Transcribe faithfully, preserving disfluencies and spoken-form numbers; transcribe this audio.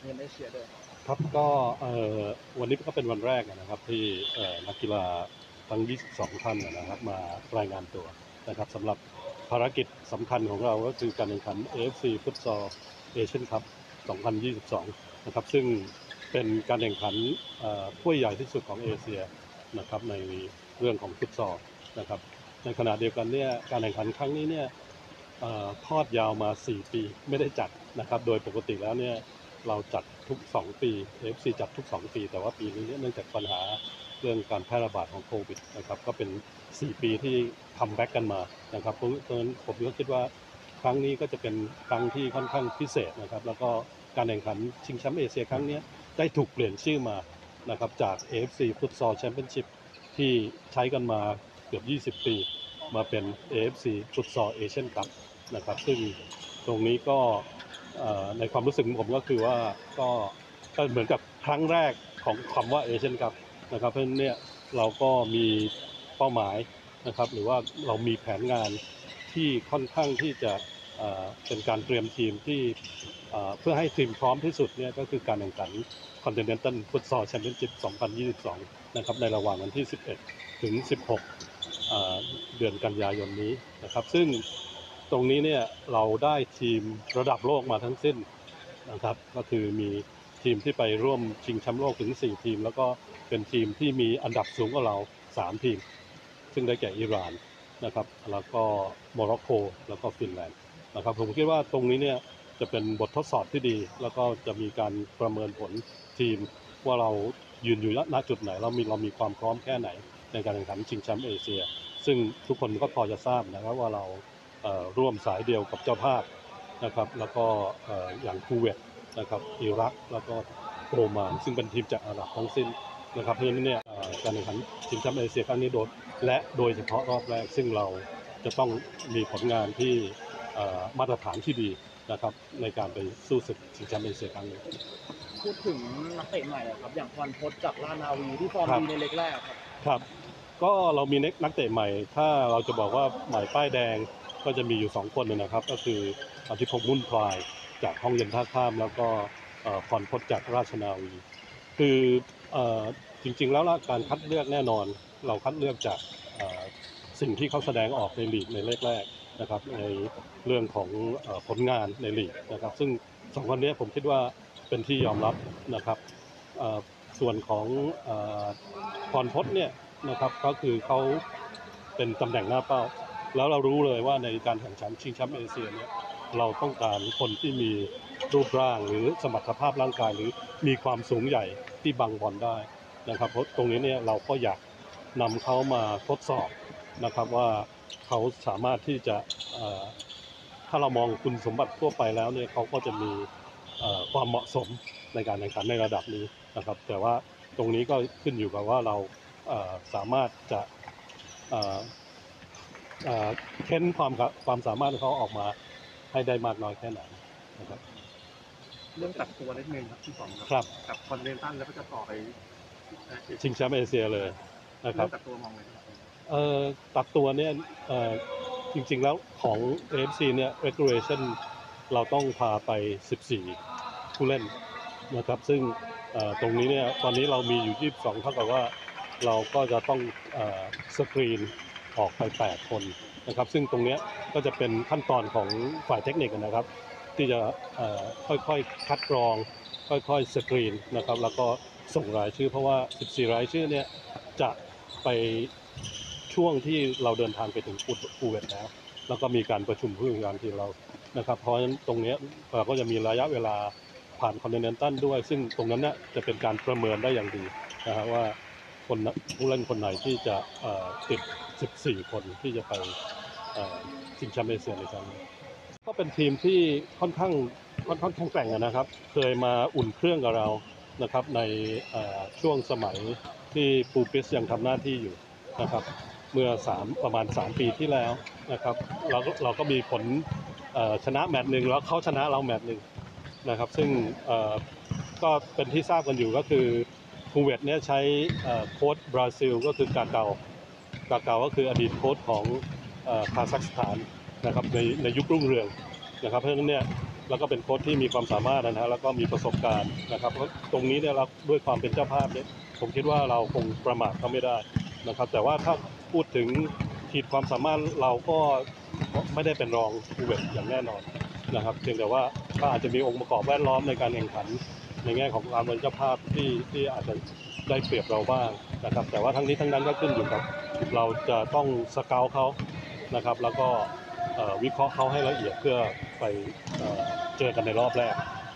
งินเอเชียด้วยครับก็วันนี้ก็เป็นวันแรกนะครับที่นักกีฬาทั้งยี่สิบสองท่านนะครับมารายงานตัวนะครับสำหรับภารกิจสำคัญของเราก็คือการแข่งขัน เอ เอฟ ซี Futsal Asian Cup สองพันยี่สิบสองนะครับซึ่งเป็นการแข่งขันถ้วยใหญ่ที่สุดของเอเชียนะครับในเรื่องของฟุตซอลนะครับในขณะเดียวกันเนี่ยการแข่งขันครั้งนี้เนี่ยทอดยาวมาสี่ปีไม่ได้จัดนะครับโดยปกติแล้วเนี่ยเราจัดทุกสองปี เอ เอฟ ซี จัดทุกสองปีแต่ว่าปีนี้เนื่องจากปัญหาเรื่องการแพร่ระบาดของโควิดนะครับก็เป็นสี่ปีที่คัมแบ็กกันมานะครับเพราะฉะนั้นผมก็คิดว่าครั้งนี้ก็จะเป็นครั้งที่ค่อนข้างพิเศษนะครับแล้วก็การแข่งขันชิงแชมป์เอเชียครั้งนี้ได้ถูกเปลี่ยนชื่อมานะครับจาก เอ เอฟ ซี Futsal Championship ที่ใช้กันมาเกือบยี่สิบปีมาเป็น เอ เอฟ ซี Futsal Asian Cup นะครับซึ่งตรงนี้ก็ในความรู้สึกของผมก็คือว่าก็เหมือนกับครั้งแรกของคำว่าเอเชียนคัพนะครับเพราะฉะนั้นเนี่ยเราก็มีเป้าหมายนะครับหรือว่าเรามีแผนงานที่ค่อนข้างที่จะเป็นการเตรียมทีมที่เพื่อให้ทีมพร้อมที่สุดเนี่ยก็คือการแข่งขัน Continental Futsal Championship สองพันยี่สิบสองนะครับในระหว่างวันที่สิบเอ็ดถึงสิบหกเดือนกันยายนนี้นะครับซึ่งตรงนี้เนี่ยเราได้ทีมระดับโลกมาทั้งสิ้นนะครับก็คือมีทีมที่ไปร่วมชิงแชมป์โลกถึงสี่ทีมแล้วก็เป็นทีมที่มีอันดับสูงกว่าเราสามทีมซึ่งได้แก่อิหร่านนะครับแล้วก็โมร็อกโกแล้วก็ฟินแลนด์นะครับผมคิดว่าตรงนี้เนี่ยจะเป็นบททดสอบที่ดีแล้วก็จะมีการประเมินผลทีมว่าเรายืนอยู่ณจุดไหนเรามีเรามีความพร้อมแค่ไหนในการแข่งขันชิงแชมป์เอเชียซึ่งทุกคนก็พอจะทราบนะครับว่าเราร่วมสายเดียวกับเจ้าภาพนะครับแล้วก็อย่างคูเวตนะครับอิรักแล้วก็โอมานซึ่งเป็นทีมจากอาหรับทั้งสิ้นนะครับเพราะฉะนั้นเนี่ยการแข่งขันชิงแชมป์เอเชียครั้งนี้โดดและโดยเฉพาะรอบแรกซึ่งเราจะต้องมีผลงานที่มาตรฐานที่ดีนะครับในการไปสู้ศึกชิงแชมป์เอเชียครั้งนี้พูดถึงนักเตะใหม่ครับอย่างพรพจน์จากราชนาวีที่ฟอร์มดีในเล็กแรกครับครับก็เรามีนักเตะใหม่ถ้าเราจะบอกว่าใหม่ป้ายแดงก็จะมีอยู่สองคนนะครับก็คืออธิพงษ์มุ่นพลายจากห้องเย็นท่าข้ามแล้วก็พรพจน์จากราชนาวีคือจริงๆแล้วการคัดเลือกแน่นอนเราคัดเลือกจากสิ่งที่เขาแสดงออกในลีกในแรกๆนะครับในเรื่องของผลงานในลีกนะครับซึ่งสองคนนี้ผมคิดว่าเป็นที่ยอมรับนะครับส่วนของพรพจน์เนี่ยนะครับก็คือเขาเป็นตำแหน่งหน้าเป้าแล้วเรารู้เลยว่าในการแข่งขันชิงแชมป์เอเชียเนี่ยเราต้องการคนที่มีรูปร่างหรือสมรรถภาพร่างกายหรือมีความสูงใหญ่ที่บังบอลได้นะครับเพราะตรงนี้เนี่ยเราก็อยากนำเขามาทดสอบนะครับว่าเขาสามารถที่จะถ้าเรามองคุณสมบัติทั่วไปแล้วเนี่ยเขาก็จะมีความเหมาะสมในการแข่งขันในระดับนี้นะครับแต่ว่าตรงนี้ก็ขึ้นอยู่กับว่าเราสามารถจะเค้นความความสามารถของเขาออกมาให้ได้มากน้อยแค่ไหนนะครับเรื่องตัดตัวเล็กนึงครับที่สองครับกับคอนเทนตันแล้วก็จะต่อไปชิงแชมป์เอเชียเลยนะครับตัดตัวมองเลยเอ่อตัดตัวเนี่ยจริงๆแล้วของ เอ เอฟ ซี เนี่ย regulation เราต้องพาไปสิบสี่ผู้เล่นนะครับซึ่งตรงนี้เนี่ยตอนนี้เรามีอยู่ยี่สิบสองเท่ากับว่าเราก็จะต้องสกรีนออกไปแปดคนนะครับซึ่งตรงนี้ก็จะเป็นขั้นตอนของฝ่ายเทคนิคนะครับที่จะค่อยๆคัดกรองค่อยๆสกรีนนะครับแล้วก็ส่งรายชื่อเพราะว่าสิบสี่รายชื่อเนี่ยจะไปช่วงที่เราเดินทางไปถึงคูเวตแล้วแล้วก็มีการประชุมผู้จัดการทีมเรานะครับเพราะฉะนั้นตรงนี้เราก็จะมีระยะเวลาผ่านคอนติเนนตัลด้วยซึ่งตรงนั้นเนี่ยจะเป็นการประเมินได้อย่างดีนะฮะว่าคนผู้เล่นคนไหนที่จะติดสิบสี่คนที่จะไปชิงแชมป์เอเชียในครั้งนี้ก็เป็นทีมที่ค่อนข้างค่อนข้างแข็งแกร่งนะครับเคยมาอุ่นเครื่องกับเรานะครับในช่วงสมัยที่ปูปิสยังทำหน้าที่อยู่นะครับเมื่อสามประมาณสามปีที่แล้วนะครับเราเราก็มีผลชนะแมตช์หนึ่งแล้วเขาชนะเราแมตช์หนึ่งนะครับซึ่งก็เป็นที่ทราบกันอยู่ก็คือคูเวตเนี่ยใช้โค้ชบราซิลก็คือกาเกากาเกาก็คืออดีตโค้ชของคาซัคสถานนะครับในในยุครุ่งเรืองนะครับเพราะฉะนั้นเนี่ยแล้วก็เป็นโค้ชที่มีความสามารถนะฮะแล้วก็มีประสบการณ์นะครับเพราะตรงนี้เนี่ยเราด้วยความเป็นเจ้าภาพเนี่ยผมคิดว่าเราคงประมาทเขาไม่ได้นะครับแต่ว่าถ้าพูดถึงขีดความสามารถเราก็ไม่ได้เป็นรองคูเวตอย่างแน่นอนนะครับเพียงแต่ว่าก็อาจจะมีองค์ประกอบแวดล้อมในการแข่งขันในแง่ของการเป็นเจ้าภาพที่ที่อาจจะได้เปรียบเราบ้างนะครับแต่ว่าทั้งนี้ทั้งนั้นก็ขึ้นอยู่กับเราจะต้องสเกาต์เขานะครับแล้วก็เอ่อวิเคราะห์เขาให้ละเอียดเพื่อไปเอ่อเจอกันในรอบแรก